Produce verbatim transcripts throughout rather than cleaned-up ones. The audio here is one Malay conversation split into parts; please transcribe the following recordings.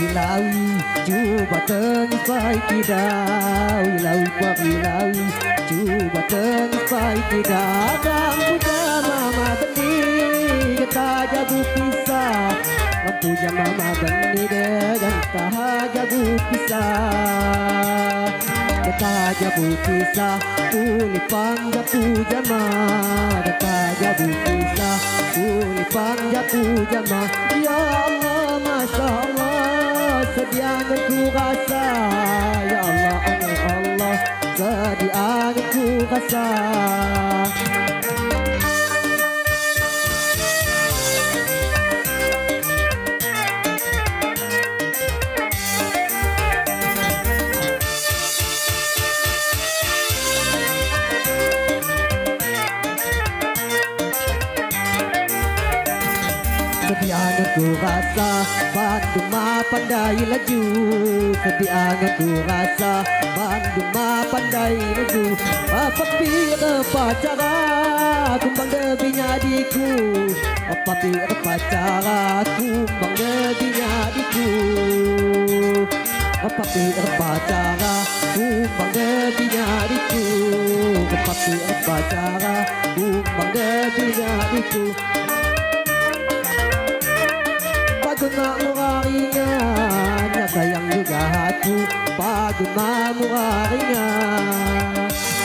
ilawi, cuba tengis baik tidak. Ilawi pak ilawi, cuba tengis baik tidak. Kamu mama benih, kita jago pisah. Kamu mama benih dan tak jago pisah. Kita jago pisah, uni pangga pujama. Kita jago pisah, uni pangga pujama. Ya Allah, Masya Allah, sediakan ku rasa. Ya Allah, ya Allah, sediakan ku rasa. Sediakan ku rasa, bantu ma pandai laju. Sediakan ku rasa, bantu ma pandai laju. Apa pira pacara, kumbang debinya diku. Apa pira pacara, kumbang debinya diku. Apa pira pacara, kumbang debinya diku. Apa pira pacara, kumbang debinya diku. Pagod muraringan, nasayang juga hati. Pagod muraringan.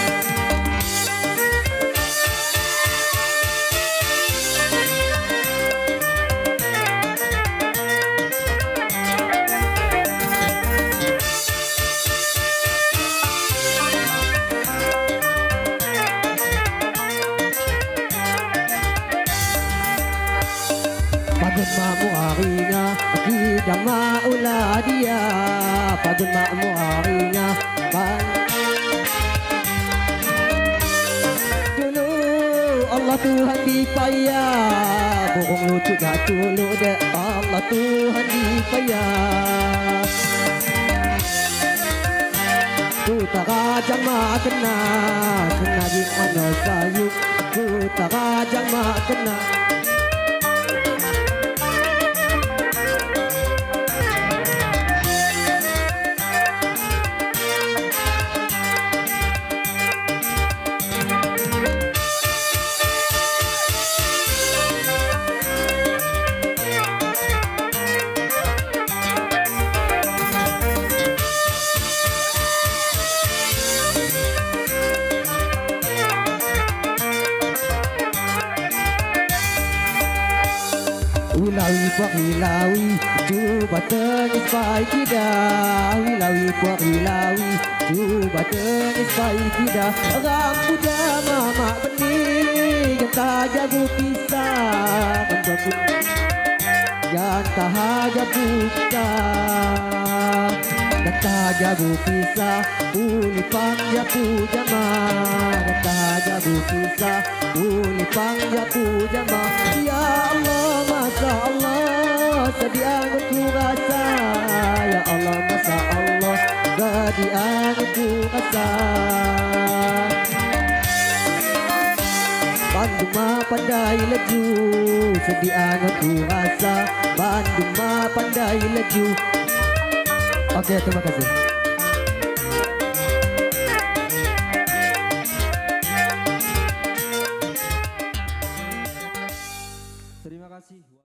Pagod mamuarinya, kita maula dia. Pagod mamuarinya, pan. Dulu Allah Tuhan dipayah, bohong lucu gak dulu deh. Allah Tuhan dipayah. Ku tak rajang mak kena, kena di mana sayuk. Ku tak rajang mak kena. Ilawi pak ilawi, cuba tengis baik tidak. Ilawi pak ilawi, cuba tengis baik tidak. Rambut mama benih, kita jago pisah. Ganta haja buka, ganta jago pisah. Uni pangja pujama, ganta jago pisah. Uni pangja pujama. Ya Allah, Masya Allah, sediakan ku rasa. Ya Allah, Masya Allah, sediakan ku rasa. Bantu ma pandai laju, sediakan ku rasa. Bantu ma pandai laju. Oke, terima kasih. Terima kasih.